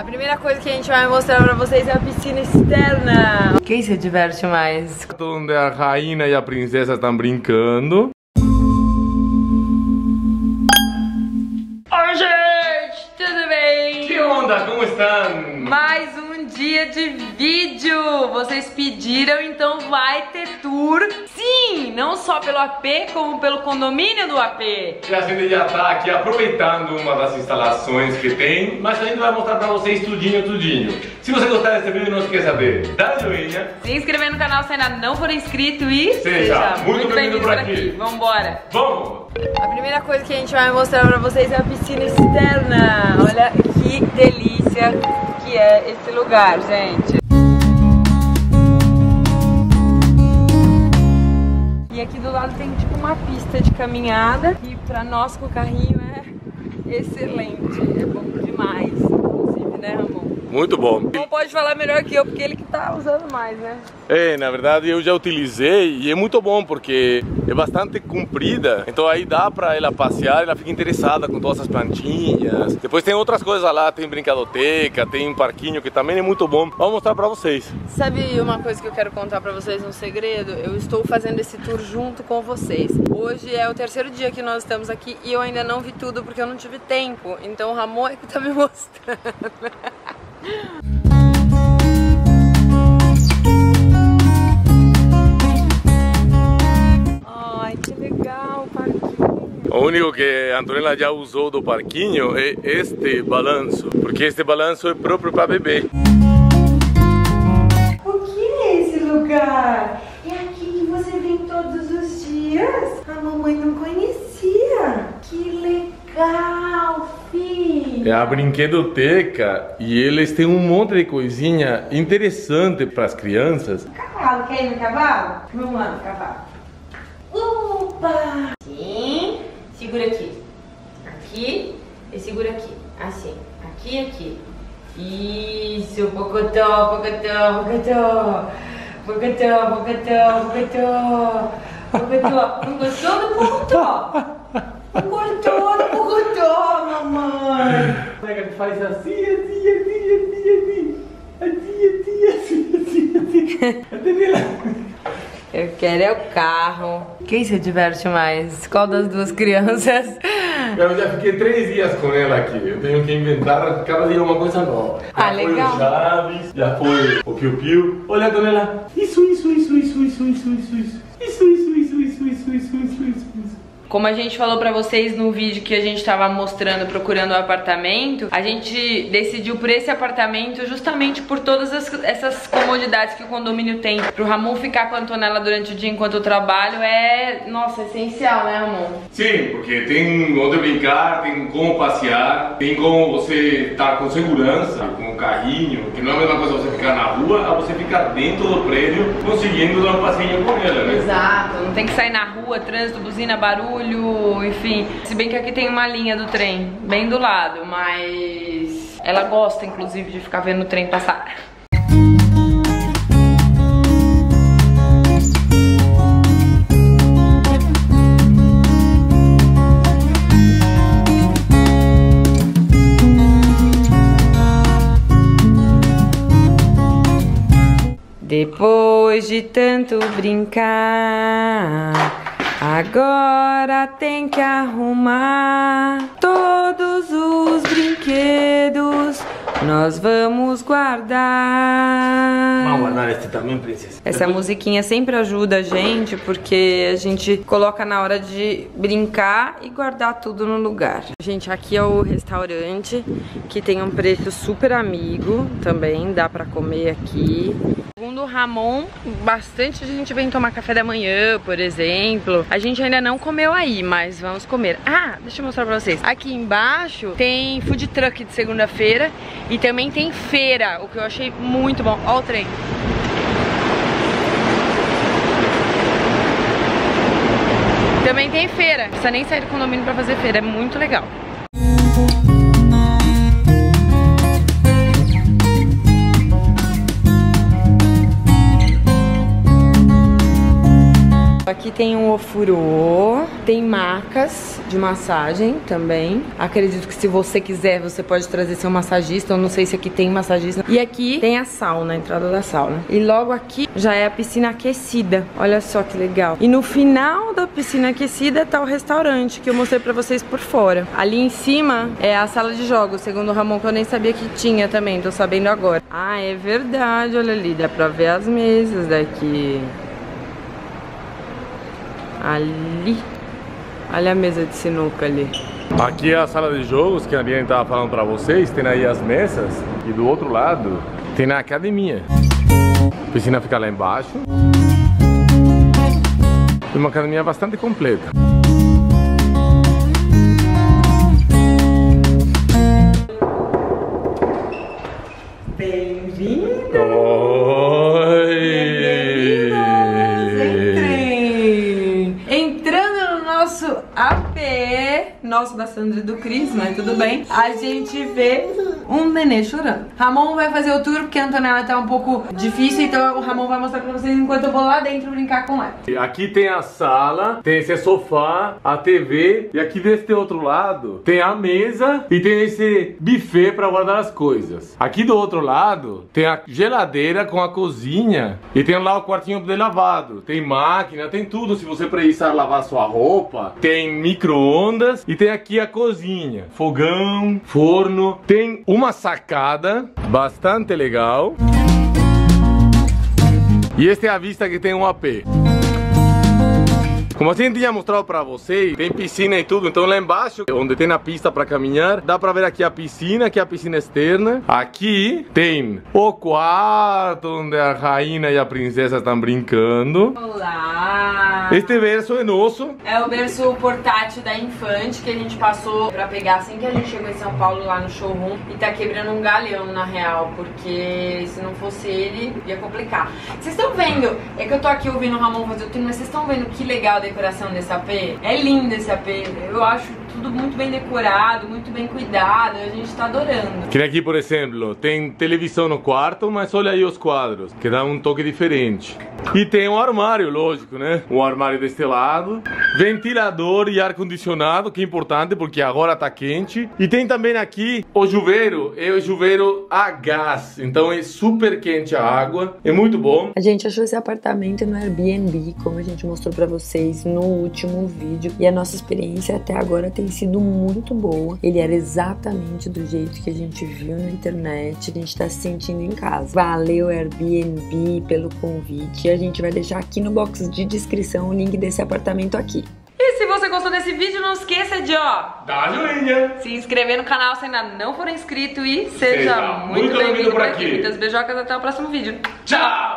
A primeira coisa que a gente vai mostrar pra vocês é a piscina externa. Quem se diverte mais? Onde a rainha e a princesa estão brincando. Oi, gente! Tudo bem? Que onda? Como estão? Mais um dia de vídeo! Vocês pediram, então vai ter tour. Sim, não só pelo AP, como pelo condomínio do AP. E a gente já está aqui aproveitando uma das instalações que tem, mas a gente vai mostrar pra vocês tudinho. Se você gostar desse vídeo, não esqueça de dar joinha, se inscrever no canal se ainda não for inscrito e seja muito bem-vindo por aqui. Vambora! Vamos! A primeira coisa que a gente vai mostrar pra vocês é a piscina externa. Olha que delícia que é esse lugar, gente. E aqui do lado tem tipo uma pista de caminhada e pra nós com o carrinho é excelente, é bom demais, inclusive, né, Ramon? Muito bom. Não pode falar melhor que eu, porque ele que tá usando mais, né? É, na verdade eu já utilizei e é muito bom porque é bastante comprida, então aí dá pra ela passear, ela fica interessada com todas as plantinhas. Depois tem outras coisas lá, tem brincadoteca, tem um parquinho que também é muito bom. Vou mostrar pra vocês. Sabe uma coisa que eu quero contar pra vocês, um segredo? Eu estou fazendo esse tour junto com vocês. Hoje é o terceiro dia que nós estamos aqui e eu ainda não vi tudo porque eu não tive tempo. Então o Ramon é que tá me mostrando. Ai, que legal o parquinho. O único que a Antonella já usou do parquinho é este balanço, porque este balanço é próprio para bebê. O que é esse lugar? É aqui que você vem todos os dias? A mamãe não conhecia. Que legal, filho! É a brinquedoteca e eles têm um monte de coisinha interessante para as crianças. Cavalo, quer ir no cavalo? Vamos lá no cavalo. Opa! Sim, segura aqui. Aqui e segura aqui. Assim, aqui e aqui. Isso, pocotó, pocotó, pocotó. Pocotó, pocotó, pocotó. Pocotó. Não gostou do pocotó? Não gostou do pocotó, mamãe. Como é que a gente faz assim, assim. Eu quero é o carro. Quem se diverte mais? Qual das duas crianças? Eu já fiquei 3 dias com ela aqui. Eu tenho que inventar cada dia uma coisa nova. Ah, já legal. Foi o Chaves, já foi o Piu Piu. Olha, Antonella. Isso. Como a gente falou pra vocês no vídeo que a gente tava mostrando, procurando o apartamento, a gente decidiu por esse apartamento justamente por todas essas comodidades que o condomínio tem. Pro Ramon ficar com a Antonella durante o dia enquanto eu trabalho é, nossa, essencial, né, Ramon? Sim, porque tem onde brincar, tem como passear, tem como você estar com segurança, com o carrinho, que não é a mesma coisa você ficar na rua, a você ficar dentro do prédio conseguindo dar um passeio com ela, né? Exato, não tem que sair na rua, trânsito, buzina, barulho, enfim. Se bem que aqui tem uma linha do trem bem do lado, mas ela gosta inclusive de ficar vendo o trem passar. Depois de tanto brincar, agora tem que arrumar todos os brinquedos. Nós vamos guardar. Vamos guardar este também, princesa. Essa musiquinha sempre ajuda a gente, porque a gente coloca na hora de brincar e guardar tudo no lugar. Gente, aqui é o restaurante, que tem um preço super amigo também, dá pra comer aqui. Segundo o Ramon, bastante gente vem tomar café da manhã, por exemplo. A gente ainda não comeu aí, mas vamos comer. Ah, deixa eu mostrar pra vocês. Aqui embaixo tem food truck de segunda-feira e também tem feira, o que eu achei muito bom. Ó o trem. Também tem feira. Não precisa nem sair do condomínio pra fazer feira, é muito legal. Aqui aqui tem um ofurô, tem macas de massagem também. Acredito que se você quiser, você pode trazer seu massagista. Eu não sei se aqui tem massagista. E aqui tem a sauna, a entrada da sauna. E logo aqui já é a piscina aquecida. Olha só que legal. E no final da piscina aquecida tá o restaurante que eu mostrei pra vocês por fora. Ali em cima é a sala de jogos, segundo o Ramon, que eu nem sabia que tinha também, tô sabendo agora. Ah, é verdade, olha ali, dá pra ver as mesas daqui. Ali. Olha a mesa de sinuca ali. Aqui é a sala de jogos que a Diane tava falando pra vocês, tem aí as mesas. E do outro lado tem a academia. A piscina fica lá embaixo. É uma academia bastante completa. Bem-vindo! Oi! Entrem! Entrando no nosso AP, nosso da Sandra e do Cris, mas tudo bem. A gente vê um nenê chorando. Ramon vai fazer o tour porque a Antonella tá um pouco difícil, então o Ramon vai mostrar pra vocês enquanto eu vou lá dentro brincar com ela. Aqui tem a sala, tem esse sofá, a TV, e aqui deste outro lado tem a mesa e tem esse buffet para guardar as coisas. Aqui do outro lado tem a geladeira com a cozinha e tem lá o quartinho de lavado. Tem máquina, tem tudo se você precisar lavar sua roupa. Tem micro-ondas e tem aqui a cozinha, fogão, forno, tem uma sacada bastante legal. E esta é a vista que tem um AP. Como a gente tinha mostrado pra vocês, tem piscina e tudo, então lá embaixo, onde tem a pista pra caminhar, dá pra ver aqui a piscina, que é a piscina externa. Aqui tem o quarto onde a rainha e a princesa estão brincando. Olá! Este berço é nosso. É o berço portátil da Infante que a gente passou pra pegar assim que a gente chegou em São Paulo lá no showroom. E tá quebrando um galhão na real, porque se não fosse ele, ia complicar. Vocês estão vendo, é que eu tô aqui ouvindo o Ramon fazer o turno, mas vocês estão vendo que legal a decoração desse AP? É lindo esse AP, eu acho tudo muito bem decorado, muito bem cuidado, a gente tá adorando. Que aqui, por exemplo, tem televisão no quarto, mas olha aí os quadros, que dá um toque diferente. E tem um armário, lógico, né? Um armário deste lado, ventilador e ar-condicionado, que é importante porque agora tá quente. E tem também aqui o chuveiro, é o chuveiro a gás, então é super quente a água, é muito bom. A gente achou esse apartamento no Airbnb, como a gente mostrou pra vocês no último vídeo, e a nossa experiência até agora tem sido muito boa. Ele era exatamente do jeito que a gente viu na internet, a gente tá se sentindo em casa. Valeu Airbnb pelo convite, e a gente vai deixar aqui no box de descrição o link desse apartamento aqui. E se você gostou desse vídeo, não esqueça de, ó, Dá a joinha, se inscrever no canal se ainda não for inscrito e seja muito bem-vindo por aqui. Muitas beijocas, até o próximo vídeo. Tchau!